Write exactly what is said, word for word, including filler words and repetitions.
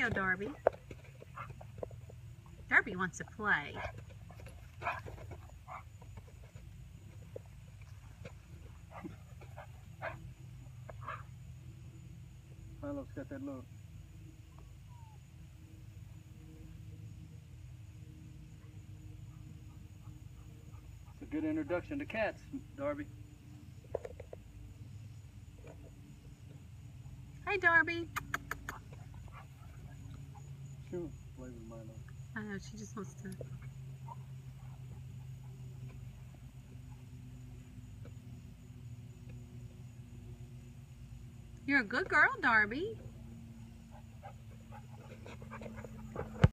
go, Darby. Darby wants to play. Milo's got that look. It's a good introduction to cats, Darby. Hi, Darby. She wants to play with Milo. I know, she just wants to. You're a good girl, Darby.